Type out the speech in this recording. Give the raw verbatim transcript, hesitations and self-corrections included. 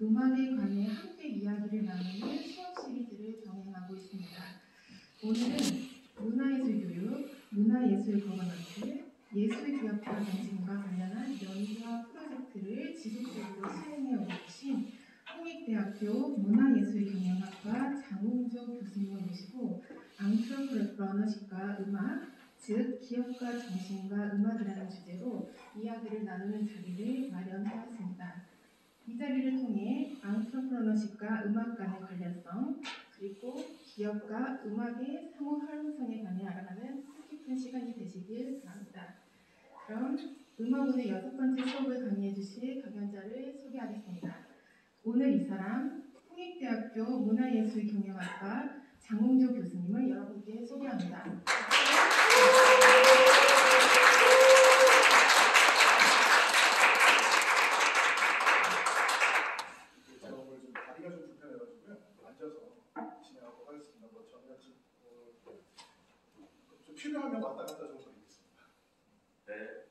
음악에 관해 함께 이야기를 나누는 수업 시리즈를 병행하고 있습니다. 오늘은 문화예술교육, 문화예술 거버넌스, 예술기업화 정신과 관련한 연구와 프로젝트를 지속적으로 수행해 오고 계신 홍익대학교 문화예술경영학과 장홍조 교수님을 모시고 앙트로프러너십과 음악, 즉 기업가 정신과 음악이라는 주제로 이야기를 나누는 자리를 마련해왔습니다. 이 자리를 통해 앙트로프러너십과 음악 간의 관련성, 그리고 기업과 음악의 상호 활용성에 관해 알아가는 뜻깊은 시간이 되시길 바랍니다. 그럼 음악원의 여섯 번째 수업을 강의해 주실 강연자를 소개하겠습니다. 오늘 이 사람 홍익대학교 문화예술경영학과 장홍조 교수님을 여러분께 소개합니다. 제가 오늘 좀 다리가 좀 불편해가지고요. 앉아서 진행하도록 하겠습니다. 뭐 저는 좀, 어, 좀 필요하면 왔다 갔다 좀 드리겠습니다. 네,